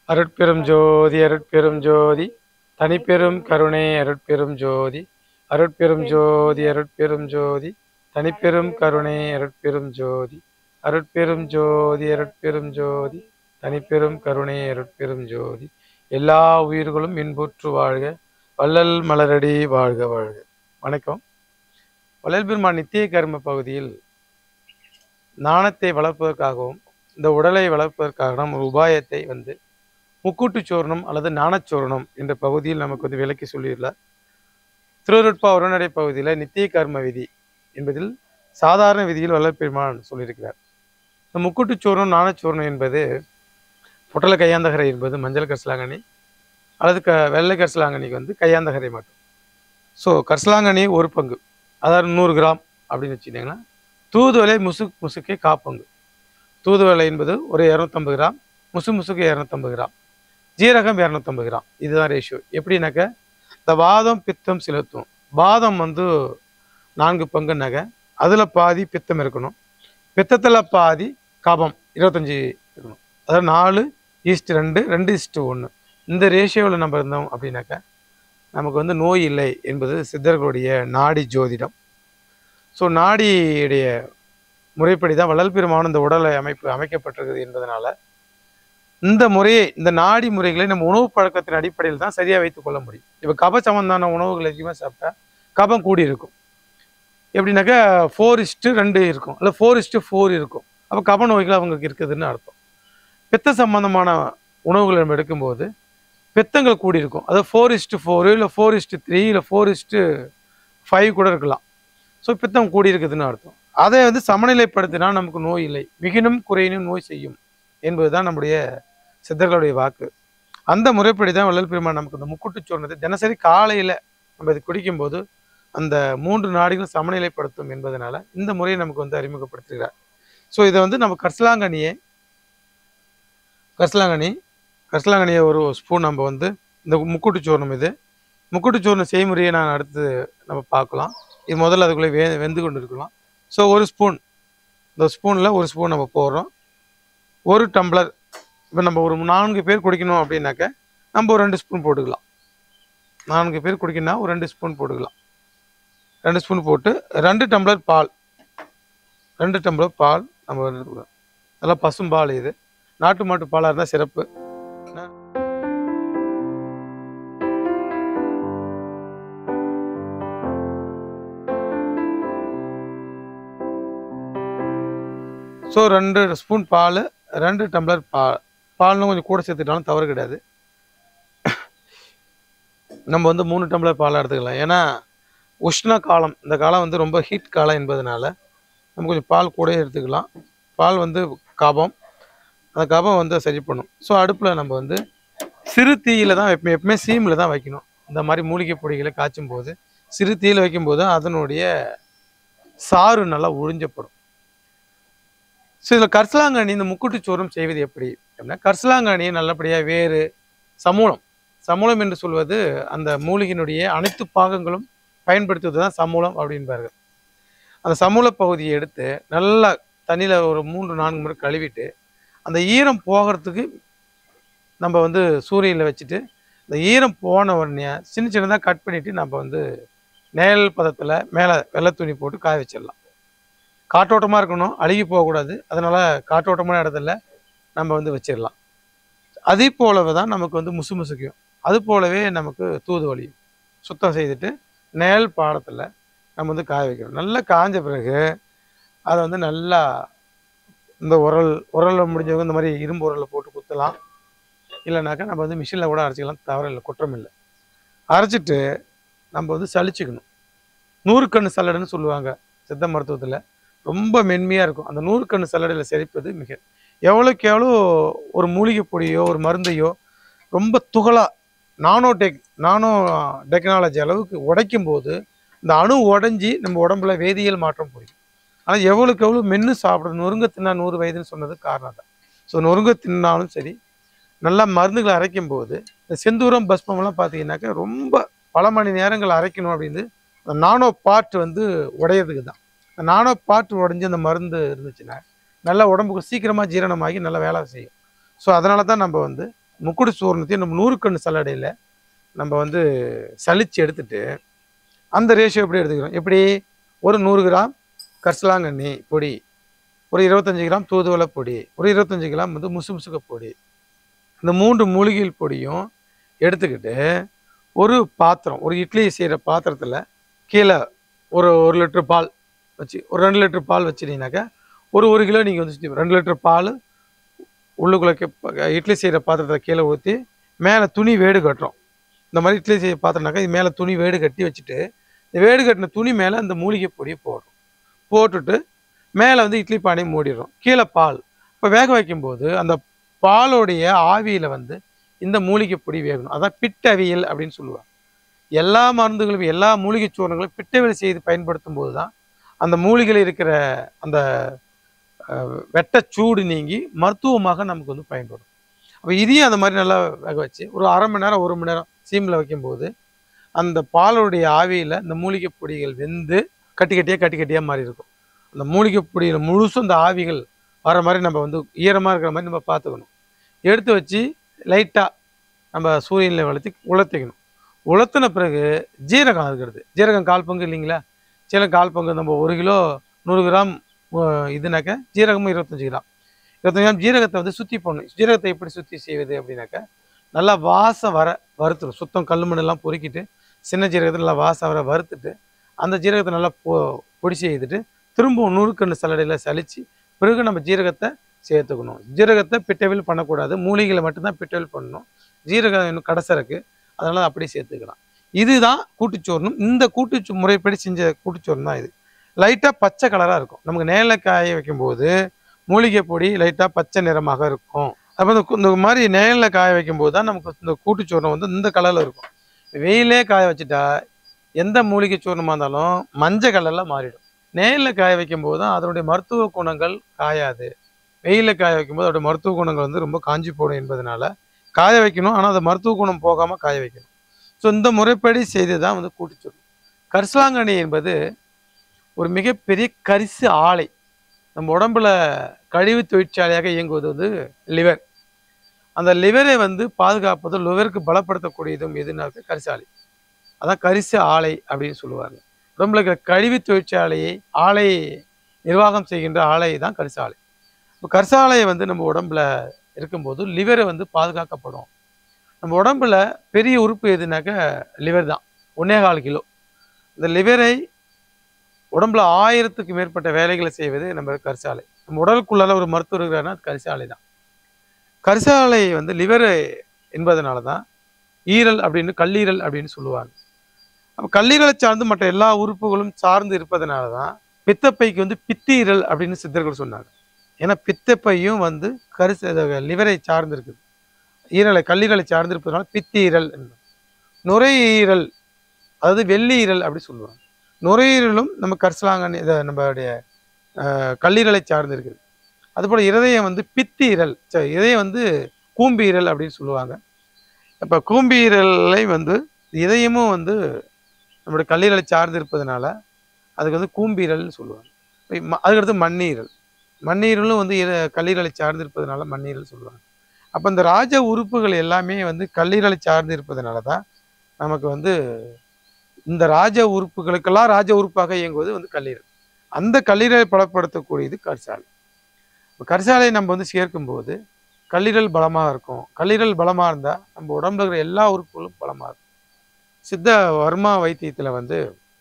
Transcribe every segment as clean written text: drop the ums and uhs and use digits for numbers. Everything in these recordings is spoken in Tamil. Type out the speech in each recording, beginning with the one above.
அருட்பெரும் ஜோதி அருட்பெரும் ஜோதி தனிப்பெரும் கருணை அருட்பெரும் ஜோதி அருட்பெரும் ஜோதி அருட்பெரும் ஜோதி தனிப்பெரும் கருணை அருட்பெரும் ஜோதி அருட்பெரும் ஜோதி அருட்பெரும் ஜோதி தனிப்பெரும் கருணை அருட்பெரும் ஜோதி. எல்லா உயிர்களும் இன்புற்று வாழ்க, வள்ளல் மலரடி வாழ்க வாழ்க. வணக்கம். வள்ளல் பெருமான் நித்திய கர்ம பகுதியில் நாணத்தை வளர்ப்பதற்காகவும் இந்த உடலை வளர்ப்பதற்காக ஒரு உபாயத்தை முக்கூட்டுச்சோரணம் அல்லது நாணச்சோரணம் என்ற பகுதியில் நமக்கு விளக்கி சொல்லியுள்ளார். திருவருட்பா உரைநடை பகுதியில் நித்திய கர்ம விதி என்பதில் சாதாரண விதியில் வள்ளல் பெருமான் சொல்லியிருக்கிறார். இந்த முக்கூட்டுச்சோரணம் நாணச்சோரணம் என்பது பொட்டல கையாந்தகரை என்பது மஞ்சள் கரிசலாங்கண்ணி அல்லது வெள்ளை கரிசலாங்கண்ணிக்கு கையாந்தகரை மட்டும். ஸோ கரிசலாங்கண்ணி ஒரு பங்கு, அதாவது 100 கிராம் அப்படின்னு வச்சுக்கிட்டிங்கன்னா, தூதுவளை முசுக்கே காப்பங்கு. தூதுவளை என்பது ஒரு 250 கிராம், முசுக்கு 250 கிராம், ஜீரகம் 250 கிராம். இதுதான் ரேஷியோ. எப்படின்னாக்க இந்த வாதம் பித்தம் சிலத்துவம். வாதம் 4 பங்குனாக்க அதில் பாதி பித்தம் இருக்கணும், பித்தத்தில் பாதி கபம் 25 இருக்கணும். அதாவது 4:2, 2:1 இந்த ரேஷியோவில் நம்ம இருந்தோம் அப்படின்னாக்கா நமக்கு நோய் இல்லை என்பது சித்தர்களுடைய நாடி ஜோதிடம். ஸோ நாடியுடைய முறைப்படி தான் வள்ளல் பெருமான் இந்த உடலை அமைக்கப்பட்டிருக்குது என்பதனால இந்த முறையை, இந்த நாடி முறைகளை நம்ம உணவு பழக்கத்தின் அடிப்படையில் தான் சரியாக வைத்துக் கொள்ள முடியும். இப்போ கப சம்பந்தான உணவுகள் அதிகமாக சாப்பிட்டா கபம் கூடி இருக்கும். எப்படின்னாக்கா 4:2 இருக்கும், இல்லை 4:4 இருக்கும். அப்போ கப நோய்கள் அவங்களுக்கு இருக்குதுன்னு அர்த்தம். பித்த சம்பந்தமான உணவுகள் நம்ம எடுக்கும்போது பித்தங்கள் கூடி இருக்கும். அது 4:4 இல்லை 4:3 இல்லை 4:5 கூட இருக்கலாம். ஸோ பித்தம் கூடி இருக்குதுன்னு அர்த்தம். அதை சமநிலைப்படுத்தினா நமக்கு நோய் இல்லை, மிகினும் குறையினும் நோய் செய்யும் என்பது தான் நம்முடைய சித்தர்களுடைய வாக்கு. அந்த முறைப்படி தான் வள்ளல் பெருமான் நமக்கு இந்த முக்கூட்டுச்சோரணத்தை தினசரி காலையில் நம்ம இது குடிக்கும்போது அந்த 3 நாடிகளும் சமநிலைப்படுத்தும் என்பதனால இந்த முறையை நமக்கு அறிமுகப்படுத்துகிறார். ஸோ இதை நம்ம கரிசலாங்கண்ணியை ஒரு ஸ்பூன் நம்ம இந்த முக்கூட்டுச்சோரணம், இது முக்கூட்டுச்சோரணம் செய்முறையை நான் அடுத்து நம்ம பார்க்கலாம். இது முதல்ல அதுக்குள்ளே வெந்து கொண்டு இருக்கலாம். ஸோ ஒரு ஸ்பூன், இந்த ஸ்பூனில் ஒரு ஸ்பூன் நம்ம போடுறோம். 1 டம்ளர். இப்போ நம்ம ஒரு 4 பேர் குடிக்கணும் அப்படின்னாக்க நம்ம ஒரு 2 ஸ்பூன் போட்டுக்கலாம். 4 பேர் குடிக்கணும்னா ஒரு 2 ஸ்பூன் போட்டுக்கலாம். 2 ஸ்பூன் போட்டு 2 டம்ளர் பால், 2 டம்ளர் பால் நம்ம எடுத்துக்கலாம். நல்லா பசும்பால், இது நாட்டு மாட்டு பாலாக இருந்தால் சிறப்பு. ஸோ 2 ஸ்பூன் பால், 2 டம்ளர் பால்னு கொஞ்சம் கூட சேர்த்துக்கிட்டாலும் தவறு கிடையாது. நம்ம 3 டம்ளர் பால் எடுத்துக்கலாம். ஏன்னா உஷ்ண காலம், இந்த காலம் ரொம்ப ஹீட் காலம் என்பதனால நம்ம கொஞ்சம் பால் கூட எடுத்துக்கலாம். பால் கபம், அந்த கபம் சரி பண்ணும். ஸோ அடுப்பில் நம்ம சிறு தீயில் தான் எப்பவுமே சீமில் தான் வைக்கணும். இந்த மாதிரி மூலிகை பொடிகளை காய்ச்சும் போது சிறு தீயில் வைக்கும்போது அதனுடைய சாறு நல்லா உறிஞ்சப்படும். ஸோ இதில் கரிசலாங்கண்ணி இந்த முக்கூட்டுச்சோறும் செய்வது எப்படி அப்படின்னா, கரிசலாங்கண்ணியை நல்லபடியாக வேறு சமூலம் என்று சொல்வது அந்த மூலிகையினுடைய அனைத்து பாகங்களும் பயன்படுத்துவது தான் சமூலம் அப்படின்பார்கள். அந்த சமூல பகுதியை எடுத்து நல்லா தண்ணியில் ஒரு 3-4 முறை கழுவிட்டு அந்த ஈரம் போகிறதுக்கு நம்ம சூரியனில் வச்சுட்டு இந்த ஈரம் போன உடனே சின்னதாக கட் பண்ணிவிட்டு நம்ம நிழல் பதத்தில் மேலே வெள்ளை துணி போட்டு காய வச்சிடலாம். காற்றோட்டமாக இருக்கணும், அழுகி போகக்கூடாது. அதனால் காற்றோட்டமான இடத்துல நம்ம வச்சிடலாம். அதே போலவே தான் நமக்கு முசுக்கும். அது போலவே நமக்கு தூதுவளையும் சுத்தம் செய்துட்டு நிழல் பாடத்தில் நம்ம காய வைக்கணும். நல்லா காய்ஞ்ச பிறகு அதை நல்லா இந்த உரலில் முடிஞ்சவங்க இந்த மாதிரி இரும்பு உரலில் போட்டு குத்தலாம். இல்லைனாக்கா நம்ம மிஷினில் கூட அரைச்சிக்கலாம், தவறு இல்லை, குற்றம் இல்லை. அரைச்சிட்டு நம்ம சலிச்சுக்கணும். 100 கண்ணு சல்லடைன்னு சொல்லுவாங்க சித்த மருத்துவத்தில். ரொம்ப மென்மையாக இருக்கும். அந்த 100 கண்ணு சல்லடையில் செரிப்பது எவ்வளோக்கு எவ்வளோ ஒரு மூலிகை பொடியோ ஒரு மருந்தையோ ரொம்ப துகளாக நானோ டெக்னாலஜி அளவுக்கு உடைக்கும் போது இந்த அணு உடஞ்சி நம்ம உடம்புல வேதியியல் மாற்றம் புரியும். ஆனால் எவ்வளோக்கு எவ்வளோ மென்று சாப்பிட்றது, நொறுங்க தின்னா 100 வயதுன்னு சொன்னது காரணம் தான். ஸோ நொறுங்க தின்னாலும் சரி, நல்லா மருந்துகளை அரைக்கும் போது இந்த செந்தூரம் பஸ்பம்லாம் பார்த்தீங்கன்னாக்கா ரொம்ப பல மணி நேரங்கள் அரைக்கணும் அப்படின்னு அந்த நானோ பார்ட் உடையிறதுக்கு தான். அந்த நானோ பார்ட் உடஞ்சி அந்த மருந்து இருந்துச்சுன்னா நல்லா உடம்புக்கு சீக்கிரமாக ஜீரணமாகி நல்லா வேலை செய்யும். ஸோ அதனால தான் நம்ம முக்குடு சூர்ணத்தையும் நம்ம 100 கன்று சல்லடையில் நம்ம வந்து சலிச்சு எடுத்துட்டு அந்த ரேஷியோ எப்படி எடுத்துக்கிறோம், எப்படி ஒரு 100 கிராம் கரிசலாங்கண்ணி பொடி, ஒரு 25 கிராம் தூதுவளை பொடி, ஒரு 25 கிராம் வந்து முசுமுசுக்க பொடி, இந்த 3 மூலிகைகள் பொடியும் எடுத்துக்கிட்டு ஒரு பாத்திரம், ஒரு இட்லி செய்கிற பாத்திரத்தில் கீழே ஒரு 1 லிட்டர் பால் வச்சு, ஒரு 2 லிட்டர் பால் வச்சுட்டீங்கன்னாக்கா ஒரு கிலோ நீங்கள் வந்து 2 லிட்டர் பால் உள்ளுக்குள்ளே இட்லி செய்கிற பாத்திரத்தை கீழே ஊற்றி மேலே துணி வேடு கட்டுறோம். இந்த மாதிரி இட்லி செய்ய பாத்திரம்னாக்கா இது மேலே துணி வேடு கட்டி வச்சுட்டு இந்த வேடு கட்டின துணி மேலே அந்த மூலிகை பொடியை போடுறோம். போட்டுட்டு மேலே வந்து இட்லி பானையை மூடிடுறோம். கீழே பால். இப்போ வேக வைக்கும்போது அந்த பாலோடைய ஆவியில் வந்து இந்த மூலிகை பொடி வேகணும். அதான் பிட்டவியல் அப்படின்னு சொல்லுவாங்க. எல்லா மருந்துகளும் எல்லா மூலிகை சூர்ணங்களும் பிட்டவியல் செய்து பயன்படுத்தும் போது தான் அந்த மூலிகையில் இருக்கிற அந்த வெட்ட சூடு நீங்கி மருத்துவமாக நமக்கு வந்து பயன்படும். அப்போ இதையும் அந்த மாதிரி நல்லா வேக வச்சு ஒரு 1/2 மணி நேரம் 1 மணி நேரம் சீமில் வைக்கும்போது அந்த பாலுடைய ஆவியில் இந்த மூலிகை பொடிகள் வெந்து கட்டி கட்டியாக மாறி இருக்கும். அந்த மூலிகை பொடியில் முழுசும் அந்த ஆவிகள் வர மாதிரி நம்ம வந்து ஈரமாக இருக்கிற மாதிரி நம்ம பார்த்துக்கணும். எடுத்து வச்சு லைட்டாக நம்ம சூரியனில் வளர்த்தி உலர்த்திக்கணும். உலர்த்தின பிறகு ஜீரகம் இருக்கிறது, ஜீரகம் 1/4 பங்கு இல்லைங்களா, சீரகம் 1/4 பங்கு. நம்ம 1 கிலோ 100 கிராம் இதுனாக்கா ஜீரகமும் 25 கிராம் ஜீரகத்தை வந்து சுற்றி போடணும். ஜீரகத்தை எப்படி சுற்றி செய்வது அப்படின்னாக்கா நல்லா வாசம் வர வறுத்துடும். சுத்தம் கல் மண்ணெல்லாம் பொறுக்கிட்டு சின்ன ஜீரகத்தை நல்லா வாசம் வர வறுத்துட்டு அந்த ஜீரகத்தை நல்லா பொடி செய்துட்டு திரும்பவும் 100 கன்று சல்லடையில் சலித்து பிறகு நம்ம ஜீரகத்தை சேர்த்துக்கணும். ஜீரகத்தை பிட்டவில் பண்ணக்கூடாது, மூலிகைகளை மட்டும்தான் பிட்டவில் பண்ணணும். ஜீரகம் இன்னும் கடைசரக்கு, அதனால் அப்படியே சேர்த்துக்கலாம். இதுதான் கூட்டுச்சோறுணும். இந்த முறைப்படி செஞ்ச கூட்டுச்சோறு தான் இது. லைட்டாக பச்சை கலராக இருக்கும். நமக்கு நேரில் காய வைக்கும்போது மூலிகை பொடி லைட்டாக பச்சை நிறமாக இருக்கும். அப்போ இந்த மாதிரி நேரில் காய வைக்கும்போது தான் நமக்கு இந்த கூட்டுச்சோறும் வந்து இந்த கலரில் இருக்கும். வெயிலே காய வச்சுட்டா எந்த மூலிகை சூர்ணமாக இருந்தாலும் மஞ்சள் கலரில் மாறிடும். நேரில் காய வைக்கும்போது தான் அதனுடைய மருத்துவ குணங்கள் காயாது. வெயிலில் காய வைக்கும்போது அதோடைய மருத்துவ குணங்கள் வந்து ரொம்ப காஞ்சி போடும் என்பதனால காய வைக்கணும். ஆனால் அது மருத்துவ குணம் போகாமல் காய வைக்கணும். ஸோ இந்த முறைப்படி செய்து தான் வந்து கூட்டுச்சோறு. கரிசலாங்கண்ணி என்பது ஒரு மிகப்பெரிய கரிசு ஆலை. நம்ம உடம்புல கழிவு தொழிற்சாலையாக இயங்குவது வந்து லிவர். அந்த லிவரை வந்து பாதுகாப்பதும் லிவருக்கு பலப்படுத்தக்கூடியதும் எதுனாக்க கரிசாலை. அதான் கரிசு ஆலை அப்படின்னு சொல்லுவாங்க. உடம்புல இருக்கிற கழிவு தொழிற்சாலையை ஆலை நிர்வாகம் செய்கின்ற ஆலை தான் கரிசாலை. இப்போ கரிசாலையை வந்து நம்ம உடம்புல இருக்கும்போது லிவரை வந்து பாதுகாக்கப்படும். நம்ம உடம்புல பெரிய உறுப்பு எதுனாக்க லிவர் தான். 1.25 கிலோ. இந்த லிவரை உடம்புல 1000க்கு மேற்பட்ட வேலைகளை செய்வது நம்ம கரிசாலை. நம்ம உடலுக்குள்ளால ஒரு மருத்துவர் இருக்கிறாருன்னா அது கரிசாலை தான். கரிசாலை வந்து லிவர் என்பதனால தான் ஈரல் அப்படின்னு கல்லீரல் அப்படின்னு சொல்லுவாங்க. அப்போ கல்லீரலை சார்ந்து மற்ற எல்லா உறுப்புகளும் சார்ந்து இருப்பதனால தான் பித்தப்பைக்கு வந்து பித்தீரல் அப்படின்னு சித்தர்கள் சொன்னாங்க. ஏன்னா பித்தப்பையும் வந்து லிவரை சார்ந்து இருக்குது. கல்லீரலை சார்ந்து இருப்பதனால பித்தீரல். நுரையீரல் அதாவது வெள்ளீரல் அப்படி சொல்லுவாங்க. நுரையீரலும் நம்ம கரிசலாங்கண்ணி நம்மளுடைய கல்லீரலை சார்ந்து இருக்குது. அதுபோல் இருதயம் வந்து பித்தீரல், இதயம் வந்து கூம்பீரல் அப்படின்னு சொல்லுவாங்க. இப்போ கூம்பீரலை வந்து இதயமும் வந்து நம்மளுடைய கல்லீரலை சார்ந்து இருப்பதனால அதுக்கு வந்து கூம்பீரல்னு சொல்லுவாங்க. அதுக்கடுத்து மண்ணீரல். மண்ணீரலும் வந்து கல்லீரலை சார்ந்து இருப்பதனால மண்ணீரல் சொல்லுவாங்க. அப்போ இந்த ராஜ உறுப்புகள் எல்லாமே வந்து கல்லீரலை சார்ந்து இருப்பதனால தான் நமக்கு வந்து இந்த ராஜ உறுப்புகளுக்கெல்லாம் ராஜ உறுப்பாக இயங்குவது வந்து கல்லீரல். அந்த கல்லீரலை பலப்படுத்தக்கூடியது கரிசாலை. இப்போ கரிசாலையை நம்ம வந்து சேர்க்கும்போது கல்லீரல் பலமாக இருக்கும். கல்லீரல் பலமாக இருந்தால் நம்ம உடம்புல இருக்கிற எல்லா உறுப்புகளும் பலமாக இருக்கும். சித்த வர்மா வைத்தியத்தில் வந்து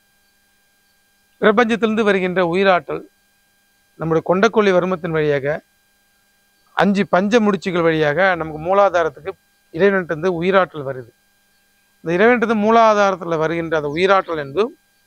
பிரபஞ்சத்திலிருந்து வருகின்ற உயிராற்றல் நம்முடைய கொண்டக்கொல்லி வர்மத்தின் வழியாக 5 பஞ்ச முடிச்சுகள் வழியாக நமக்கு மூலாதாரத்துக்கு இறைவன்கிட்ட உயிராற்றல் வருது. இந்த இறைவன்கிட்ட மூலாதாரத்தில் வருகின்ற அந்த உயிராற்றல் என்பது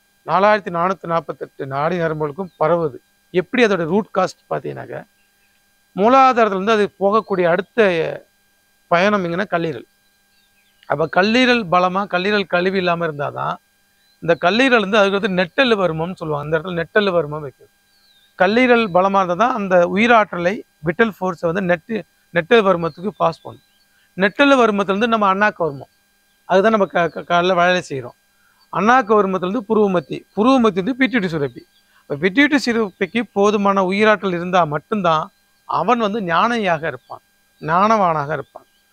4448 நாடி நரம்புகளுக்கும் பரவுது. எப்படி அதோட ரூட் காஸ்ட் பார்த்தீங்கன்னாக்க மூலாதாரத்துலேருந்து அது போகக்கூடிய அடுத்த பயணம் எங்கன்னா கல்லீரல். அப்போ கல்லீரல் பலமாக கல்லீரல் கழிவு இல்லாமல் இருந்தால் தான் இந்த கல்லீரல் வந்து அதுக்கு வந்து நெட்டல் வர்மம்னு சொல்லுவாங்க. அந்த இடத்துல நெட்டல் வர்மம் வைக்குது. கல்லீரல் பலமாக இருந்தால் தான் அந்த உயிராற்றலை விட்டல் ஃபோர்ஸை வந்து நெட்டல் வர்மத்துக்கு பாஸ் பண்ணும். நெட்டல் வர்மத்துலேருந்து நம்ம அண்ணாக்க வர்மம், அதுதான் நம்ம காலைல வேலை செய்கிறோம். அண்ணாக்க வர்மத்துலேருந்து புருவமத்தி வந்து பிட்யூட்டரி சுரப்பி. இப்போ பிட்யூட்டரி சுரப்பிக்கு போதுமான உயிராற்றல் இருந்தால் மட்டும்தான் அவன் வந்து ஞானியாக இருப்பான், ஞானவானாக இருப்பான்.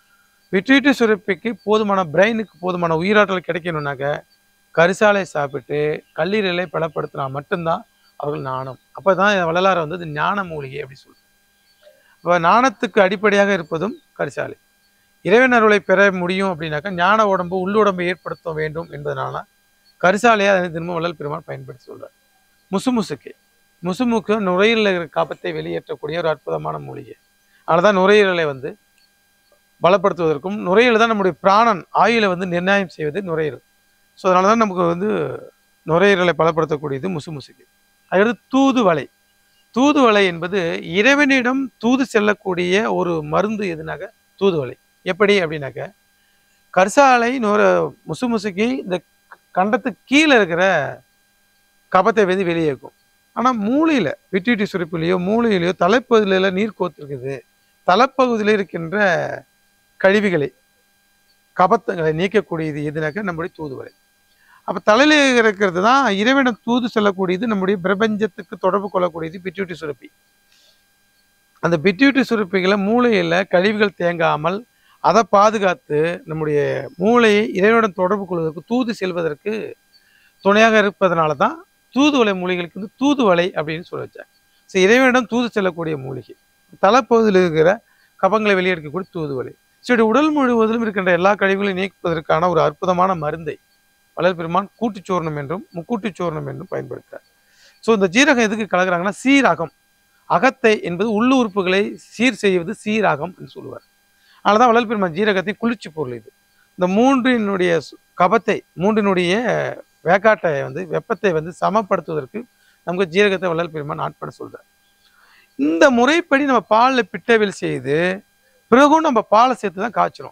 பிட்யூட்டரி சுரப்பிக்கு போதுமான பிரெயினுக்கு போதுமான உயிராற்றல் கிடைக்கணும்னாக்க கரிசாலை சாப்பிட்டு கல்லீரலை பலப்படுத்தினா மட்டும்தான் அவர்கள் ஞானம். அப்போ தான் வள்ளலார் வந்து இது ஞான மூலிகை அப்படி சொல்லுவார். இப்போ ஞானத்துக்கு அடிப்படையாக இருப்பதும் கரிசாலை. இறைவன் அருளை பெற முடியும் அப்படின்னாக்கா ஞான உடம்பு உள்ளுடம்பை ஏற்படுத்த வேண்டும் என்பதனால கரிசாலையை அதை திரும்ப வள்ளல் பெருமான் பயன்படுத்தி சொல்றார். முசுமுசுக்கு முசுமுக்கு நுரையீரலில் இருக்கிற காப்பத்தை வெளியேற்றக்கூடிய ஒரு அற்புதமான மூலிகை. அதனால்தான் நுரையீரலை வந்து பலப்படுத்துவதற்கும், நுரையீரல் தான் நம்முடைய பிராணன் ஆயுளை வந்து நிர்ணயம் செய்வது நுரையீரல். ஸோ அதனால தான் நமக்கு வந்து நுரையீரலை பலப்படுத்தக்கூடியது முசுமுசுக்கு. அடுத்து தூதுவளை. தூதுவளை என்பது இறைவனிடம் தூது செல்லக்கூடிய ஒரு மருந்து எதுனாக்க தூதுவளை. எப்படி அப்படின்னாக்க கரிசாலை முசுமுசுக்கு இந்த கண்டத்துக்கு கீழே இருக்கிற கபத்தை வந்து வெளியேக்கும். ஆனால் மூளையில் பிட்யூட்டரி சுரப்பிலையோ மூளையிலையோ தலைப்பகுதியில நீர் கோத்திருக்குது. தலைப்பகுதியில் இருக்கின்ற கழிவுகளை கபத்தங்களை நீக்கக்கூடியது எதுனாக்க நம்முடைய தூதுவளை. அப்போ தலையில் இருக்கிறது தான் இறைவனிடம் தூது செல்லக்கூடியது, நம்முடைய பிரபஞ்சத்துக்கு தொடர்பு கொள்ளக்கூடியது பிட்யூட்டரி சுரப்பி. அந்த பிட்யூட்டரி சுரப்பிகளை மூளையில் கழிவுகள் தேங்காமல் அதை பாதுகாத்து நம்முடைய மூளையை இறைவனுடன் தொடர்பு கொள்வதற்கு தூது செல்வதற்கு துணையாக இருப்பதனால தான் தூதுவளை மூலிகைகளுக்கு வந்து தூதுவளை அப்படின்னு சொல்ல வச்சாங்க. ஸோ இறைவனிடம் தூது செல்லக்கூடிய மூலிகை, தலைப்பகுதியில் இருக்கிற கபங்களை வெளியெடுக்கக்கூடிய தூதுவளை. சரி, உடல் முழுவதிலும் இருக்கின்ற எல்லா கழிவுகளையும் நீக்குவதற்கான ஒரு அற்புதமான மருந்தை வள்ளல் பெருமான் கூட்டுச்சோர்ணம் என்றும் முக்கூட்டுச்சோர்ணம் என்றும் பயன்படுத்துறார். ஸோ இந்த ஜீரகம் எதுக்கு கலக்குறாங்கன்னா சீரகம். அகத்தை என்பது உள்ளு உறுப்புகளை சீர் செய்வது சீரகம் என்று சொல்லுவார். அதனால தான் வள்ளல் பெருமான் ஜீரகத்தை குளிர்ச்சி பொருள் இது. இந்த மூன்றினுடைய கபத்தை மூன்றினுடைய வேக்காட்டை வந்து வெப்பத்தை வந்து சமப்படுத்துவதற்கு நமக்கு ஜீரகத்தை வள்ளல் பெருமான் ஆட்பட சொல்றார். இந்த முறைப்படி நம்ம பாலில் பிட்டவில் செய்து பிறகும் நம்ம பாலை சேர்த்து தான் காய்ச்சிரும்.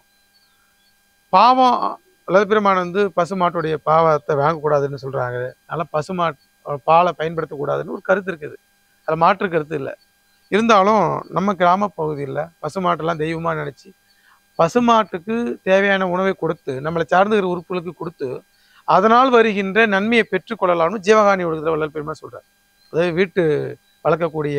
பாவம் வள்ளல் பெருமான் வந்து பசுமாட்டுடைய பாவத்தை வாங்கக்கூடாதுன்னு சொல்றாங்க. அதனால் பாலை பயன்படுத்தக்கூடாதுன்னு ஒரு கருத்து இருக்குது. அதில் மாற்று கருத்து இல்லை. இருந்தாலும் நம்ம கிராம பகுதியில் பசுமாட்டெல்லாம் தெய்வமாக நினச்சி பசுமாட்டுக்கு தேவையான உணவை கொடுத்து நம்மளை சார்ந்துகிற உறுப்புகளுக்கு கொடுத்து அதனால் வருகின்ற நன்மையை பெற்றுக்கொள்ளலாம்னு ஜீவகாணி ஒழுங்குதல் வள்ளல் பெருமான் சொல்கிறார். அதாவது வீட்டு வளர்க்கக்கூடிய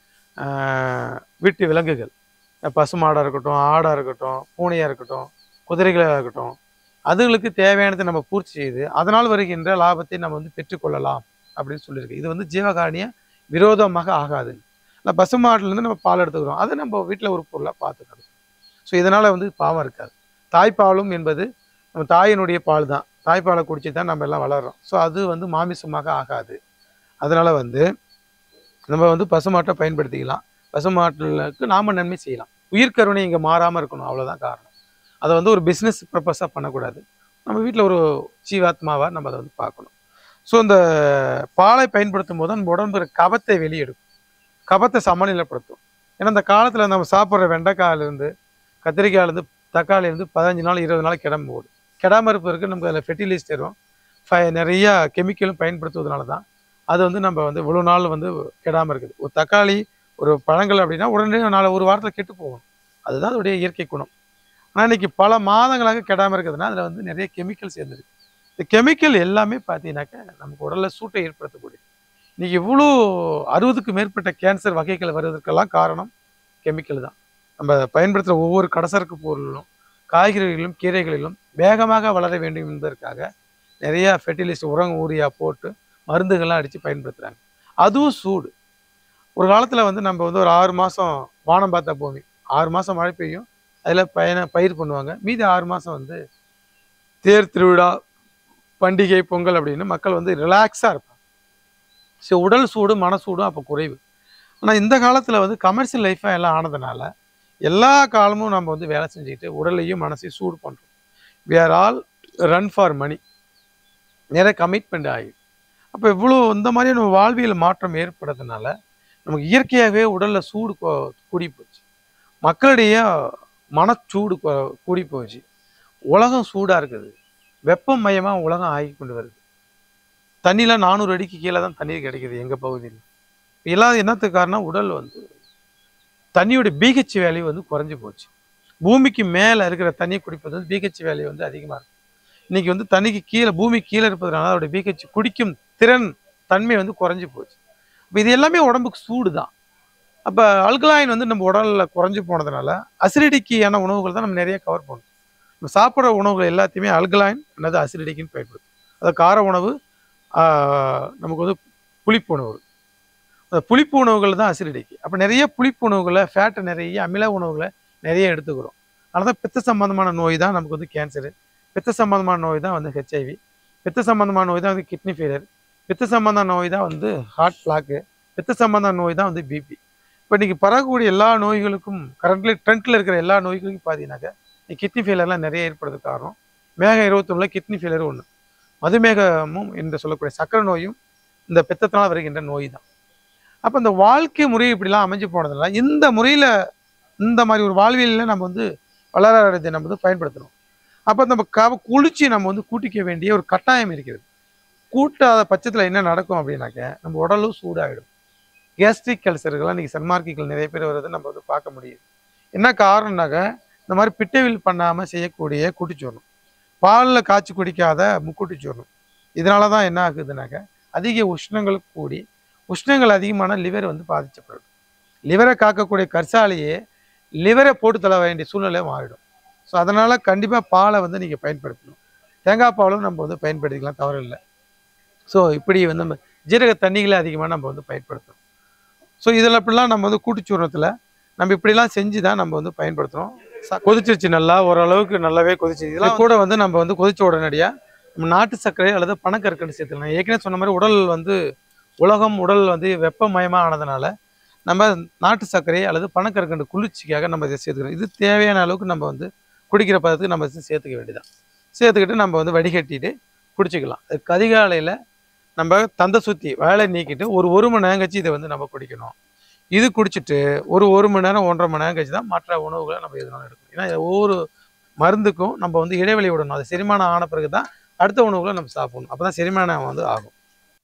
வீட்டு விலங்குகள், பசுமாடாக இருக்கட்டும், ஆடாக இருக்கட்டும், பூனையாக இருக்கட்டும், குதிரைகளாக இருக்கட்டும், அதுகளுக்கு தேவையானதை நம்ம பூர்த்தி செய்து அதனால் வருகின்ற லாபத்தை நம்ம வந்து பெற்றுக்கொள்ளலாம் அப்படின்னு சொல்லியிருக்கு. இது வந்து ஜீவகாணிய விரோதமாக ஆகாது. இல்லை பசுமாட்டிலேருந்து நம்ம பால் எடுத்துக்கிறோம், அதை நம்ம வீட்டில் ஒரு பொருளாக பார்த்துக்கணும். ஸோ இதனால் வந்து பாவம் இருக்காது. தாய்ப்பாலும் என்பது நம்ம தாயினுடைய பால் தான், தாய்ப்பாலை குடிச்சு தான் நம்ம எல்லாம் வளர்கிறோம். ஸோ அது வந்து மாமிசமாக ஆகாது. அதனால் வந்து நம்ம வந்து பசுமாட்டை பயன்படுத்திக்கலாம். பசுமாட்டுக்கு நாம் நன்மை செய்யலாம். உயிர்கருணை இங்கே மாறாமல் இருக்கணும், அவ்வளோதான் காரணம். அதை வந்து ஒரு பிஸ்னஸ் பர்பஸாக பண்ணக்கூடாது. நம்ம வீட்டில் ஒரு ஜீவாத்மாவாக நம்ம அதை வந்து பார்க்கணும். ஸோ இந்த பாலை பயன்படுத்தும் போது நம்ம உடம்புற கபத்தை வெளியெடுக்கும், கபத்தை சமநிலைப்படுத்தும். ஏன்னா இந்த காலத்தில் நம்ம சாப்பிட்ற வெண்டைக்காயிலேருந்து கத்திரிக்காயிலேருந்து தக்காளிலேருந்து 15 நாள் 20 நாள் கிடம்பு போகுது. கெடாமல் இருப்பதற்கு நமக்கு அதில் ஃபெர்டிலைசரும் நிறையா கெமிக்கலும் பயன்படுத்துவதனால தான் அது வந்து நம்ம வந்து இவ்வளோ நாள் வந்து கெடாமல் இருக்குது. ஒரு தக்காளி ஒரு பழங்கள் அப்படின்னா உடனே ஒரு வாரத்தில் கெட்டு போகணும், அதுதான் அதோடைய இயற்கை குணம். ஆனால் இன்றைக்கி பல மாதங்களாக கெடாமல் இருக்குதுன்னா அதில் வந்து நிறைய கெமிக்கல் சேர்ந்துருக்கு. இந்த கெமிக்கல் எல்லாமே பார்த்தீங்கன்னாக்கா நமக்கு உடலில் சூட்டை ஏற்படுத்தக்கூடியது. இன்றைக்கி இவ்வளோ 60க்கும் மேற்பட்ட கேன்சர் வகைகள் வருவதற்கெல்லாம் காரணம் கெமிக்கல் தான். நம்ம பயன்படுத்துகிற ஒவ்வொரு கடசரக்கு பொருளிலும் காய்கறிகளிலும் கீரைகளிலும் வேகமாக வளர வேண்டும் என்பதற்காக நிறையா ஃபெர்டிலைசர் உரம் ஊரியா போட்டு மருந்துகள்லாம் அடித்து பயன்படுத்துகிறாங்க. அதுவும் சூடு. ஒரு காலத்தில் வந்து நம்ம வந்து ஒரு 6 மாதம் வானம் பார்த்த பூமி, 6 மாதம் மழை பெய்யும், அதில் பயிர் பண்ணுவாங்க. மீதி 6 மாதம் வந்து தேர் திருவிழா பண்டிகை பொங்கல் அப்படின்னு மக்கள் வந்து ரிலாக்ஸாக இருப்பாங்க. ஸோ உடல் சூடு மனசூடும் அப்போ குறைவு. ஆனால் இந்த காலத்தில் வந்து கமர்ஷியல் லைஃபாக எல்லாம் ஆனதுனால எல்லா காலமும் நம்ம வந்து வேலை செஞ்சுக்கிட்டு உடலையும் மனசையும் சூடு பண்ணுறோம். We are all run for money, நிறைய கமிட்மெண்ட் ஆகி. அப்போ இவ்வளோ இந்த மாதிரி நம்ம வாழ்வியல் மாற்றம் ஏற்படுறதுனால நமக்கு இயற்கையாகவே உடலில் சூடு கூடி போச்சு, மக்களிடையே மனச்சூடு கூடி போச்சு, உலகம் சூடாக இருக்குது, வெப்பம் மையமாக உலகம் ஆகி கொண்டு வருது. தண்ணியில் 400 அடிக்கு கீழே தான் தண்ணீர் கிடைக்கிது எங்கள் பகுதியில். எல்லாம் என்னத்துக்கு காரணம், உடல் வந்து தண்ணியோட பிஹெச் வேல்யூ வந்து குறைஞ்சி போச்சு. பூமிக்கு மேலே இருக்கிற தண்ணியை குடிப்பது வந்து பிஹெச் வேல்யூ வந்து அதிகமாக இருக்கும். இன்றைக்கி வந்து தண்ணிக்கு கீழே பூமிக்கு கீழே இருப்பதுனால அதோட பிஹெச் குடிக்கும் திறன் தன்மை வந்து குறைஞ்சி போச்சு. இப்போ இது எல்லாமே உடம்புக்கு சூடு தான். அப்போ அல்கலாயின் வந்து நம்ம உடலில் குறைஞ்சி போனதுனால அசிடிட்டிக்கான உணவுகள் தான் நம்ம நிறைய கவர் பண்ணணும். நம்ம சாப்பிட்ற உணவுகள் எல்லாத்தையுமே அல்கலாயின் அல்லது அசிடிட்டிக்குன்னு பயன்படுத்தும். அது கார உணவு, நமக்கு வந்து புளிப்பு உணவு. அந்த புளிப்பு உணவுகள் தான் அசிடிட்டிக்கு. அப்போ நிறைய புளிப்பு உணவுகளை, ஃபேட்டு நிறைய அமில உணவுகளை நிறைய எடுத்துக்கிறோம். அதனால தான் பித்த சம்பந்தமான நோய் தான் நமக்கு வந்து கேன்சரு, பித்த சம்பந்தமான நோய் தான் வந்து ஹெச்ஐவி, பித்த சம்பந்தமான நோய் தான் வந்து கிட்னி ஃபெயிலியர், பித்த சம்பந்தமான நோய் தான் வந்து ஹார்ட் பிளாக்கு, பித்த சம்பந்தமான நோய் தான் வந்து பிபி. இப்போ இன்றைக்கி பரவக்கூடிய எல்லா நோய்களுக்கும் ட்ரெண்டில் இருக்கிற எல்லா நோய்களுக்கும் பார்த்தீங்கன்னாக்கா கிட்னி ஃபெயிலியர்லாம் நிறைய ஏற்படுறதுக்கு காரணம் மேகம் 21 கிட்னி ஃபெயிலியர் ஒன்று, மதுமேகமும் என்று சொல்லக்கூடிய சக்கரை நோயும் இந்த பித்தத்தினால் வருகின்ற நோய் தான். அப்போ இந்த வாழ்க்கை முறை இப்படிலாம் அமைஞ்சு போனதுனால இந்த முறையில் இந்த மாதிரி ஒரு வாழ்வியலில் நம்ம வந்து வளராரத்தை நம்ம வந்து பயன்படுத்தணும். அப்போ நம்ம குளிச்சு நம்ம வந்து கூட்டிக்க வேண்டிய ஒரு கட்டாயம் இருக்கிறது. கூட்டாத பட்சத்தில் என்ன நடக்கும் அப்படின்னாக்க நம்ம உடலும் சூடாகிடும். கேஸ்ட்ரிக் அல்சர்கள்லாம் இன்றைக்கி சன்மார்க்கிகள் நிறைய பேர் வர்றதை நம்ம வந்து பார்க்க முடியுது. என்ன காரணம்னாக்க இந்த மாதிரி பிட்டைவில் பண்ணாமல் செய்யக்கூடிய கூட்டிச்சோறும், பாலில் காய்ச்சி குடிக்காத முக்கூட்டிச்சோறும். இதனால தான் என்ன ஆகுதுனாக்க அதிக உஷ்ணங்கள் கூடி உஷ்ணங்கள் அதிகமான லிவர் வந்து பாதிக்கப்படும். லிவரை காக்கக்கூடிய கற்சாலையே லிவரை போட்டு தள்ள வேண்டிய சூழ்நிலை மாறிடும். ஸோ அதனால் கண்டிப்பாக பாலை வந்து நீங்கள் பயன்படுத்தணும். தேங்காய் பாலும் நம்ம வந்து பயன்படுத்திக்கலாம், தவறு இல்லை. ஸோ இப்படி வந்து நம்ம ஜீரக தண்ணிகளை அதிகமாக நம்ம வந்து பயன்படுத்தணும். ஸோ இதில் அப்படிலாம் நம்ம வந்து கூட்டுச்சூரணத்தில் நம்ம இப்படிலாம் செஞ்சு தான் நம்ம வந்து பயன்படுத்துகிறோம். கொதிச்சிருச்சு, நல்லா ஓரளவுக்கு நல்லாவே கொதிச்சு. இதெல்லாம் கூட வந்து நம்ம வந்து கொதிச்ச உடனடியாக நம்ம நாட்டு சர்க்கரை அல்லது பனக்கற்கண்டு சேர்த்துக்கலாம். ஏற்கனவே சொன்ன மாதிரி உடல் வந்து வெப்பமயமாக ஆனதுனால நம்ம நாட்டு சர்க்கரை அல்லது பனக்கற்கண்டு குளிர்ச்சிக்காக நம்ம இதை சேர்த்துக்கிறோம். இது தேவையான அளவுக்கு நம்ம வந்து குடிக்கிற பதத்துக்கு நம்ம சேர்த்துக்க வேண்டியதான். சேர்த்துக்கிட்டு நம்ம வந்து வடிகட்டிட்டு குடிச்சிக்கலாம். அதுக்கு அதிகாலையில் நம்ம தந்தை சுற்றி வேலை நீக்கிட்டு ஒரு மணி நேரம் கழிச்சு இதை வந்து நம்ம குடிக்கணும். இது குடிச்சிட்டு ஒரு மணி நேரம் 1.5 மணி நேரம் கழிச்சு தான் மற்ற உணவுகளை நம்ம எதுனாலும் எடுக்கணும். ஏன்னா ஒவ்வொரு மருந்துக்கும் நம்ம வந்து இடைவெளி விடணும். அது செரிமானம் ஆன பிறகு தான் அடுத்த உணவுகளை நம்ம சாப்பிடணும். அப்போ தான் செரிமானம் வந்து ஆகும்.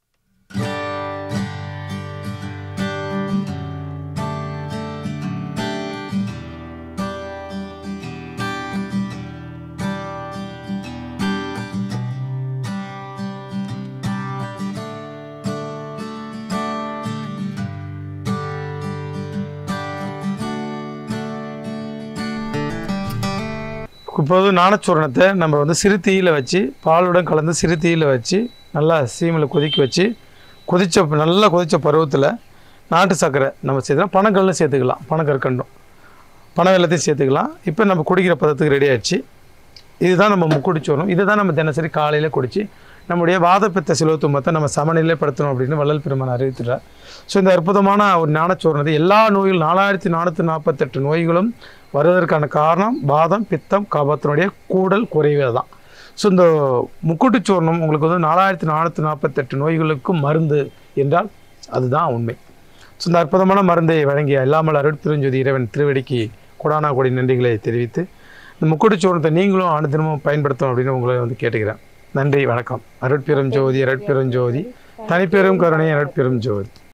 இப்போது நாணச்சூரணத்தை நம்ம வந்து சிறு தீயில் வச்சு, பாலுடன் கலந்து சிறு தீயில் வச்சு நல்லா சீமில் கொதிக்க வச்சு நல்லா கொதித்த பருவத்தில் நாட்டு சர்க்கரை நம்ம சேர்த்துக்கலாம், பனங்கல்லும் சேர்த்துக்கலாம், பனக்கற்கண்டும் பனை வெல்லத்தையும் சேர்த்துக்கலாம். இப்போ நம்ம குடிக்கிற பதத்துக்கு ரெடி ஆகிடுச்சு. இதுதான் நம்ம முக்குடிச்சோறும். இதை தான் நம்ம தினசரி காலையில் குடித்து நம்முடைய வாதப்பித்த சிலோத்துமத்தை நம்ம சமநிலைப்படுத்தணும் அப்படின்னு வள்ளல் பெருமான் அறிவித்துறார். ஸோ இந்த அற்புதமான ஒரு ஞானச்சோறுனது எல்லா நோய்களும் 4448 நோய்களும் வருவதற்கான காரணம் வாதம், பித்தம், கபத்தினுடைய கூடல் குறைவே தான். ஸோ இந்த முக்கூட்டுச்சோர்ணம் உங்களுக்கு வந்து 4448 நோய்களுக்கும் மருந்து என்றால் அதுதான் உண்மை. ஸோ இந்த அற்புதமான மருந்தை வழங்கிய எல்லாமல் அருட்பெருஞ்சோதி இறைவன் திருவடிக்கு கொடானா கோடி நன்றிகளை தெரிவித்து இந்த முக்கூட்டுச்சோர்ணத்தை நீங்களும் அனுதினமும் பயன்படுத்தணும் அப்படின்னு உங்களை வந்து கேட்டுக்கிறேன். நன்றி, வணக்கம். அருட்பெரும் ஜோதி, அருட்பெரும் ஜோதி, தனிப்பெரும் கருணை, அருட்பெரும் ஜோதி.